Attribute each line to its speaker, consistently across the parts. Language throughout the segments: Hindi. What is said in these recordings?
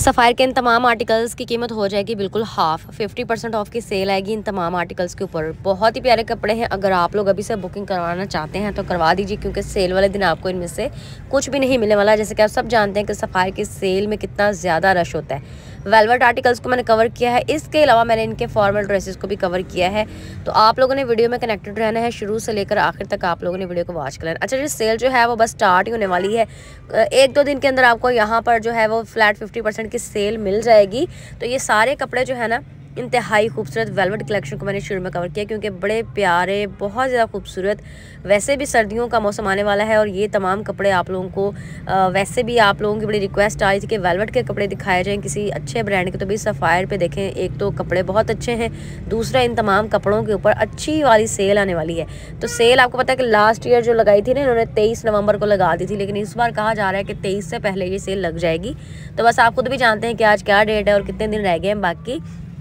Speaker 1: सफ़ायर के इन तमाम आर्टिकल्स की कीमत हो जाएगी बिल्कुल हाफ़ 50% ऑफ की सेल आएगी इन तमाम आर्टिकल्स के ऊपर। बहुत ही प्यारे कपड़े हैं। अगर आप लोग अभी से बुकिंग करवाना चाहते हैं तो करवा दीजिए, क्योंकि सेल वाले दिन आपको इनमें से कुछ भी नहीं मिलने वाला। जैसे कि आप सब जानते हैं कि सफ़ायर की सेल में कितना ज़्यादा रश होता है। वेलवेट आर्टिकल्स को मैंने कवर किया है, इसके अलावा मैंने इनके फॉर्मल ड्रेसेस को भी कवर किया है। तो आप लोगों ने वीडियो में कनेक्टेड रहना है, शुरू से लेकर आखिर तक आप लोगों ने वीडियो को वॉच करना है। अच्छा, ये सेल जो है वो बस स्टार्ट ही होने वाली है। 1-2 दिन के अंदर आपको यहाँ पर जो है वो फ्लैट 50% की सेल मिल जाएगी। तो ये सारे कपड़े जो है ना, इंतहाई खूबसूरत वेलवेट कलेक्शन को मैंने शुरू में कवर किया, क्योंकि बड़े प्यारे, बहुत ज़्यादा खूबसूरत। वैसे भी सर्दियों का मौसम आने वाला है और ये तमाम कपड़े आप लोगों को वैसे भी आप लोगों की बड़ी रिक्वेस्ट आई थी कि वेलवेट के कपड़े दिखाए जाएं किसी अच्छे ब्रांड के। तो भाई सफ़ायर पे देखें, एक तो कपड़े बहुत अच्छे हैं, दूसरा इन तमाम कपड़ों के ऊपर अच्छी वाली सेल आने वाली है। तो सेल आपको पता है कि लास्ट ईयर जो लगाई थी ना इन्होंने 23 नवंबर को लगा दी थी, लेकिन इस बार कहा जा रहा है कि 23 से पहले ये सेल लग जाएगी। तो बस आप खुद भी जानते हैं कि आज क्या डेट है और कितने दिन रह गए हैं। बाकी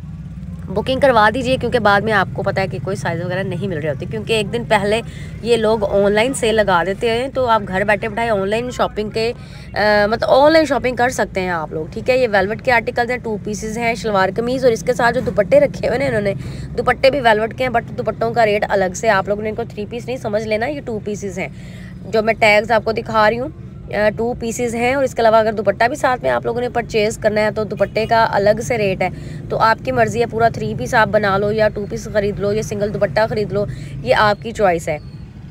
Speaker 1: बुकिंग करवा दीजिए, क्योंकि बाद में आपको पता है कि कोई साइज़ वगैरह नहीं मिल रही होती, क्योंकि एक दिन पहले ये लोग ऑनलाइन सेल लगा देते हैं। तो आप घर बैठे बैठाए ऑनलाइन शॉपिंग के मतलब ऑनलाइन शॉपिंग कर सकते हैं आप लोग, ठीक है। ये वेलवेट के आर्टिकल्स हैं, 2 पीसेस हैं, शलवार कमीज़, और इसके साथ जो दुपट्टे रखे हुए ना इन्होंने, दुपट्टे भी वेलवेट के हैं, बट दुपट्टों का रेट अलग से। आप लोगों ने इनको 3 पीस नहीं समझ लेना, ये 2 पीसेस हैं। जो मैं टैग्स आपको दिखा रही हूँ 2 पीसेस हैं, और इसके अलावा अगर दुपट्टा भी साथ में आप लोगों ने परचेज़ करना है तो दुपट्टे का अलग से रेट है। तो आपकी मर्ज़ी है, पूरा 3 पीस आप बना लो या 2 पीस ख़रीद लो या सिंगल दुपट्टा ख़रीद लो, ये आपकी चॉइस है।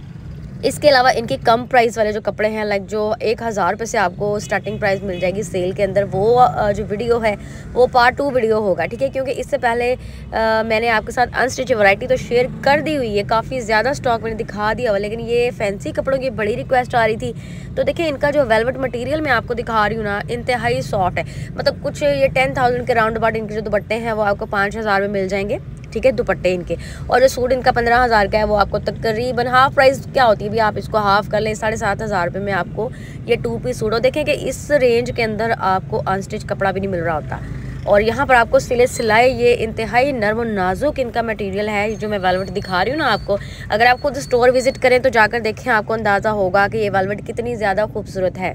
Speaker 1: इसके अलावा इनके कम प्राइस वाले जो कपड़े हैं, लाइक जो 1000 रुपये से आपको स्टार्टिंग प्राइस मिल जाएगी सेल के अंदर, वो जो वीडियो है वो पार्ट 2 वीडियो होगा, ठीक है। क्योंकि इससे पहले मैंने आपके साथ अनस्टिच वैरायटी तो शेयर कर दी हुई है, काफ़ी ज़्यादा स्टॉक मैंने दिखा दिया हुआ, लेकिन ये फैंसी कपड़ों की बड़ी रिक्वेस्ट आ रही थी। तो देखिए, इनका जो वेलवेट मटीरियल मैं आपको दिखा रही हूँ ना, इंतहाई सॉफ्ट है। मतलब कुछ ये 10,000 के राउंड अबाउट इनके जो दुपट्टे हैं वो आपको 5,000 में मिल जाएंगे, ठीक है, दुपट्टे इनके। और जो सूट इनका 15,000 का है वो आपको तकरीबन हाफ प्राइस क्या होती है भी, आप इसको हाफ कर लें 7,500 रुपये में आपको ये 2 पीस सूट। और देखें कि इस रेंज के अंदर आपको अनस्टिच कपड़ा भी नहीं मिल रहा होता। और यहाँ पर आपको सिलाई, ये इंतहाई नरम और नाजुक इनका मटेरियल है जो मैं वेलवेट दिखा रही हूँ ना आपको। अगर आप खुद स्टोर विजिट करें तो जाकर देखें, आपको अंदाज़ा होगा कि ये वेलवेट कितनी ज़्यादा खूबसूरत है।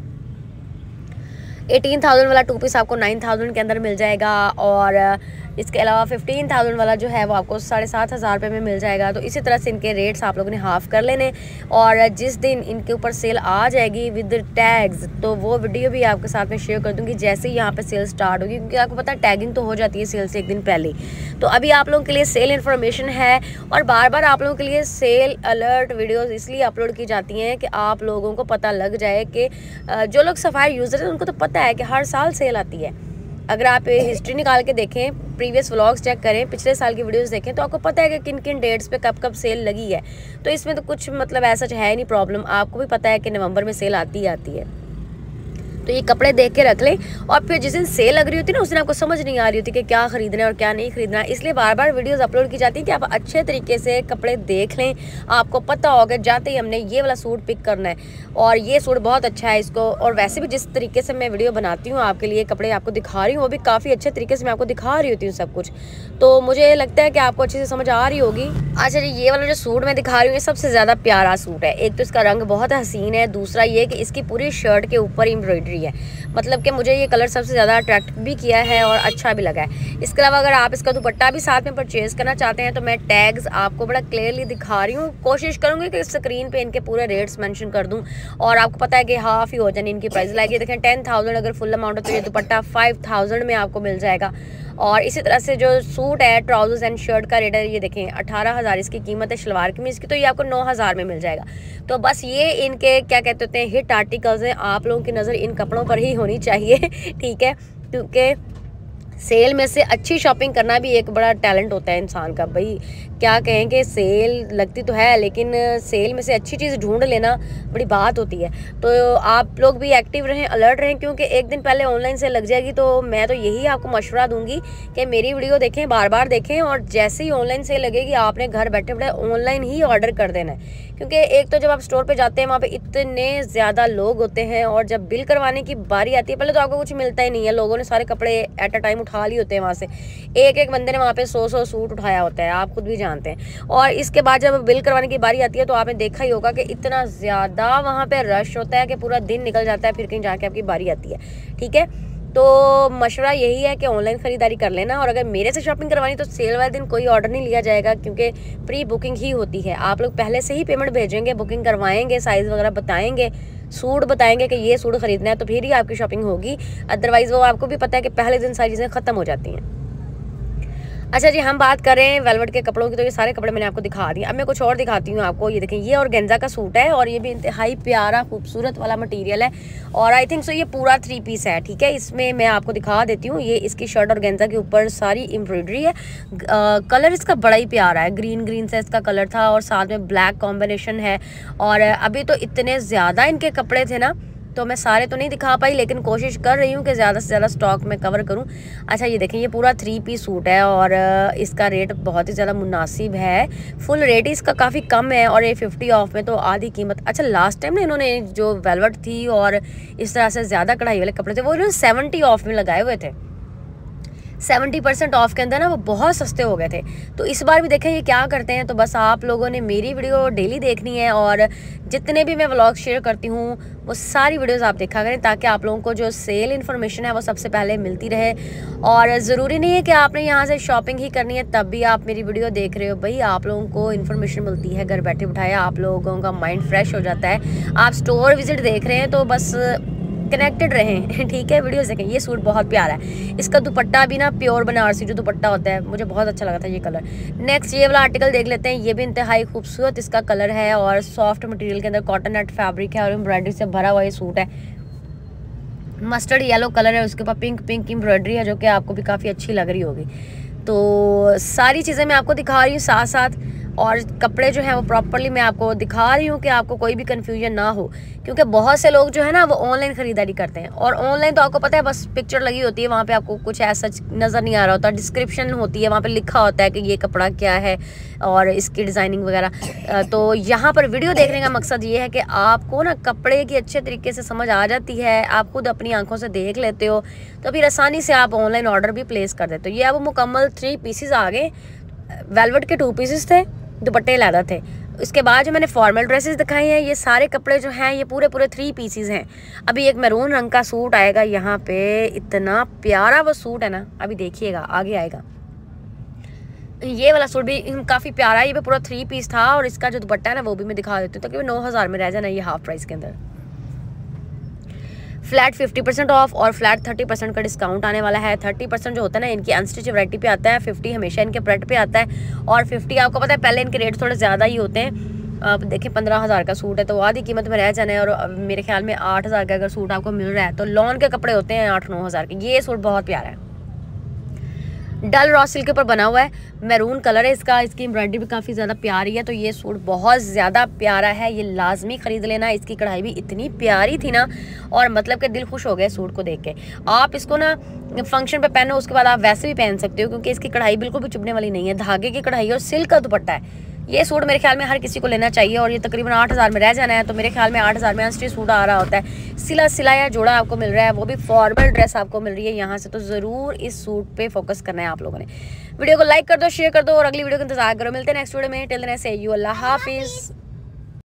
Speaker 1: 18,000 वाला 2 पीस आपको 9,000 के अंदर मिल जाएगा, और इसके अलावा 15,000 वाला जो है वो आपको 7,500 रुपये में मिल जाएगा। तो इसी तरह से इनके रेट्स आप लोगों ने हाफ़ कर लेने। और जिस दिन इनके ऊपर सेल आ जाएगी विद टैग्स, तो वो वीडियो भी आपके साथ में शेयर कर दूँगी जैसे ही यहाँ पे सेल स्टार्ट होगी, क्योंकि आपको पता है टैगिंग तो हो जाती है सेल से एक दिन पहले। तो अभी आप लोगों के लिए सेल इन्फॉर्मेशन है, और बार बार आप लोगों के लिए सेल अलर्ट वीडियोज़ इसलिए अपलोड की जाती हैं कि आप लोगों को पता लग जाए कि जो लोग सफ़ायर यूज़र हैं उनको तो पता है कि हर साल सेल आती है। अगर आप हिस्ट्री निकाल के देखें, प्रीवियस व्लॉग्स चेक करें, पिछले साल की वीडियोस देखें, तो आपको पता है कि किन किन डेट्स पे कब कब सेल लगी है। तो इसमें तो कुछ मतलब ऐसा है नहीं प्रॉब्लम, आपको भी पता है कि नवंबर में सेल आती ही आती है। तो ये कपड़े देख के रख लें, और फिर जिस दिन सेल लग रही होती है ना, उस दिन आपको समझ नहीं आ रही होती कि क्या ख़रीदना है और क्या नहीं ख़रीदना है। इसलिए बार बार वीडियोस अपलोड की जाती है कि आप अच्छे तरीके से कपड़े देख लें। आपको पता होगा जाते ही हमने ये वाला सूट पिक करना है और ये सूट बहुत अच्छा है इसको। और वैसे भी जिस तरीके से मैं वीडियो बनाती हूँ आपके लिए, कपड़े आपको दिखा रही हूँ, वो भी काफ़ी अच्छे तरीके से मैं आपको दिखा रही होती हूँ सब कुछ। तो मुझे लगता है कि आपको अच्छे से समझ आ रही होगी। अच्छा जी, ये वाला जो सूट मैं दिखा रही हूँ ये सबसे ज़्यादा प्यारा सूट है। एक तो इसका रंग बहुत हसीन है, दूसरा ये कि इसकी पूरी शर्ट के ऊपर एम्ब्रॉयडरी है। मतलब कि मुझे ये कलर सबसे ज़्यादा अट्रैक्ट भी किया है और अच्छा भी लगा है। इसके अलावा अगर आप इसका दुपट्टा भी साथ में परचेज़ करना चाहते हैं तो मैं टैग्स आपको बड़ा क्लियरली दिखा रही हूँ। कोशिश करूँगी कि स्क्रीन पे इनके पूरे रेट्स मेंशन कर दूँ, और आपको पता है कि हाफ़ ही हो जाए इनकी प्राइस। लाइक ये देखें 10,000 अगर फुल अमाउंट हो तो ये दुपट्टा 5,000 में आपको मिल जाएगा। और इसी तरह से जो सूट है, ट्राउजर्स एंड शर्ट का रेट है, ये देखें 18,000 इसकी कीमत है। शलवार कमीज़ की तो ये आपको 9,000 में मिल जाएगा। तो बस ये इनके क्या कहते होते हैं हिट आर्टिकल्स हैं। आप लोगों की नज़र इन कपड़ों पर ही होनी चाहिए, ठीक है, क्योंकि सेल में से अच्छी शॉपिंग करना भी एक बड़ा टैलेंट होता है इंसान का। भाई क्या कहें कि सेल लगती तो है, लेकिन सेल में से अच्छी चीज़ ढूंढ लेना बड़ी बात होती है। तो आप लोग भी एक्टिव रहें, अलर्ट रहें, क्योंकि एक दिन पहले ऑनलाइन सेल लग जाएगी। तो मैं तो यही आपको मशवरा दूंगी कि मेरी वीडियो देखें, बार बार देखें, और जैसे ही ऑनलाइन सेल लगेगी आपने घर बैठे बैठे ऑनलाइन ही ऑर्डर कर देना है। क्योंकि एक तो जब आप स्टोर पे जाते हैं वहाँ पे इतने ज़्यादा लोग होते हैं, और जब बिल करवाने की बारी आती है पहले तो आपको कुछ मिलता ही नहीं है। लोगों ने सारे कपड़े एट अ टाइम उठा लिए होते हैं वहाँ से। एक एक बंदे ने वहाँ पे 100-100 सूट उठाया होता है, आप खुद भी जानते हैं। और इसके बाद जब बिल करवाने की बारी आती है तो आपने देखा ही होगा कि इतना ज़्यादा वहाँ पे रश होता है कि पूरा दिन निकल जाता है, फिर कहीं जाके आपकी बारी आती है, ठीक है। तो मशवरा यही है कि ऑनलाइन ख़रीदारी कर लेना, और अगर मेरे से शॉपिंग करवानी तो सेल वाले दिन कोई ऑर्डर नहीं लिया जाएगा, क्योंकि प्री बुकिंग ही होती है। आप लोग पहले से ही पेमेंट भेजेंगे, बुकिंग करवाएंगे, साइज़ वगैरह बताएंगे, सूट बताएंगे कि ये सूट ख़रीदना है, तो फिर ही आपकी शॉपिंग होगी। अदरवाइज़ वो आपको भी पता है कि पहले दिन सारी चीज़ें ख़त्म हो जाती हैं। अच्छा जी, हम बात कर रहे हैं वेलवेट के कपड़ों की, तो ये सारे कपड़े मैंने आपको दिखा दिए। अब मैं कुछ और दिखाती हूँ आपको। ये देखें, ये ऑर्गेन्जा का सूट है और ये भी इंतहाई प्यारा खूबसूरत वाला मटेरियल है, और आई थिंक सो ये पूरा 3 पीस है। ठीक है, इसमें मैं आपको दिखा देती हूँ। ये इसकी शर्ट ऑर्गेन्जा के ऊपर सारी एम्ब्रॉयडरी है। कलर इसका बड़ा ही प्यारा है, ग्रीन से इसका कलर था और साथ में ब्लैक कॉम्बिनेशन है। और अभी तो इतने ज़्यादा इनके कपड़े थे ना, तो मैं सारे तो नहीं दिखा पाई, लेकिन कोशिश कर रही हूँ कि ज़्यादा से ज़्यादा स्टॉक में कवर करूँ। अच्छा, ये देखें, ये पूरा 3 पीस सूट है और इसका रेट बहुत ही ज़्यादा मुनासिब है। फुल रेट इसका काफ़ी कम है और ये 50 ऑफ में तो आधी कीमत। अच्छा, लास्ट टाइम ना इन्होंने जो वेलवेट थी और इस तरह से ज़्यादा कढ़ाई वाले कपड़े थे, वो इन्होंने 70 ऑफ में लगाए हुए थे। 70% ऑफ के अंदर ना वो बहुत सस्ते हो गए थे। तो इस बार भी देखें ये क्या करते हैं। तो बस आप लोगों ने मेरी वीडियो डेली देखनी है, और जितने भी मैं व्लॉग शेयर करती हूँ वो सारी वीडियोस आप देखा करें, ताकि आप लोगों को जो सेल इन्फॉर्मेशन है वो सबसे पहले मिलती रहे। और ज़रूरी नहीं है कि आपने यहाँ से शॉपिंग ही करनी है तब भी आप मेरी वीडियो देख रहे हो। भाई, आप लोगों को इन्फॉर्मेशन मिलती है घर बैठे बिठाए, आप लोगों का माइंड फ्रेश हो जाता है। आप स्टोर विजिट देख रहे हैं तो बस कनेक्टेड रहें। ठीक है, वीडियोस देखें। ये सूट बहुत प्यारा है, इसका दुपट्टा भी ना प्योर बनारसी जो दुपट्टा होता है, मुझे बहुत अच्छा लगा था ये कलर। नेक्स्ट ये वाला आर्टिकल देख लेते हैं। ये भी इंतहाई खूबसूरत इसका कलर है और सॉफ्ट मटेरियल के अंदर कॉटन नेट फैब्रिक है और एम्ब्रॉयडरी से भरा हुआ ये सूट है। मस्टर्ड येलो कलर है, उसके ऊपर पिंक एम्ब्रॉयडरी है जो कि आपको भी काफ़ी अच्छी लग रही होगी। तो सारी चीज़ें मैं आपको दिखा रही हूँ साथ साथ, और कपड़े जो हैं वो प्रॉपर्ली मैं आपको दिखा रही हूँ कि आपको कोई भी कन्फ्यूजन ना हो, क्योंकि बहुत से लोग जो है ना वो ऑनलाइन ख़रीदारी करते हैं, और ऑनलाइन तो आपको पता है बस पिक्चर लगी होती है, वहाँ पे आपको कुछ ऐसा नज़र नहीं आ रहा होता। डिस्क्रिप्शन होती है, वहाँ पे लिखा होता है कि ये कपड़ा क्या है और इसकी डिज़ाइनिंग वगैरह। तो यहाँ पर वीडियो देखने का मकसद ये है कि आपको ना कपड़े की अच्छे तरीके से समझ आ जाती है, आप खुद अपनी आंखों से देख लेते हो, तो फिर आसानी से आप ऑनलाइन ऑर्डर भी प्लेस कर देते हो। ये अब मुकम्मल 3 पीसेस आ गए। वेलवेट के 2 पीसेस थे, दुपट्टे लैदा थे। इसके बाद जो मैंने फॉर्मल ड्रेसेस दिखाई हैं, ये सारे कपड़े जो हैं ये पूरे 3 पीसेस हैं। अभी एक मैरून रंग का सूट आएगा यहाँ पे, इतना प्यारा वो सूट है ना, अभी देखिएगा आगे आएगा। ये वाला सूट भी काफ़ी प्यारा है, ये भी पूरा 3 पीस था, और इसका जो दुपट्टा है ना वो भी मैं दिखा देती हूँ ताकि 9000 में रह जाना ये हाफ प्राइस के अंदर। फ्लैट 50% ऑफ और फ्लैट 30% का डिस्काउंट आने वाला है। 30% जो होता है ना इनकी अनस्टिच वैरायटी पे आता है, 50 हमेशा इनके प्रेट पे आता है, और 50 आपको पता है पहले इनके रेट थोड़े ज़्यादा ही होते हैं। आप देखें 15,000 का सूट है तो आधी कीमत में रह जाना है, और मेरे ख्याल में 8,000 का अगर सूट आपको मिल रहा है तो लॉन के कपड़े होते हैं 8-9 हज़ार के। ये सूट बहुत प्यारा है, डल रॉ सिल्क के ऊपर बना हुआ है, मैरून कलर है इसका, इसकी एम्ब्रॉयडरी भी काफ़ी ज़्यादा प्यारी है। तो ये सूट बहुत ज़्यादा प्यारा है, ये लाजमी ख़रीद लेना। इसकी कढ़ाई भी इतनी प्यारी थी ना, और मतलब कि दिल खुश हो गया सूट को देख के। आप इसको ना फंक्शन पे पहनो, उसके बाद आप वैसे भी पहन सकते हो, क्योंकि इसकी कढ़ाई बिल्कुल भी चुभने वाली नहीं है, धागे की कढ़ाई और सिल्क का दुपट्टा है। ये सूट मेरे ख्याल में हर किसी को लेना चाहिए, और ये तकरीबन 8,000 में रह जाना है। तो मेरे ख्याल में 8,000 में अनस्टिच सूट आ रहा होता है, सिलाया जोड़ा आपको मिल रहा है, वो भी फॉर्मल ड्रेस आपको मिल रही है यहाँ से। तो ज़रूर इस सूट पे फोकस करना है आप लोगों ने। वीडियो को लाइक कर दो, शेयर कर दो, और अगली वीडियो का इंतजार करो। मिलते हैं नेक्स्ट वीडियो में। टिल देन से यू, अल्लाह हाफिज़।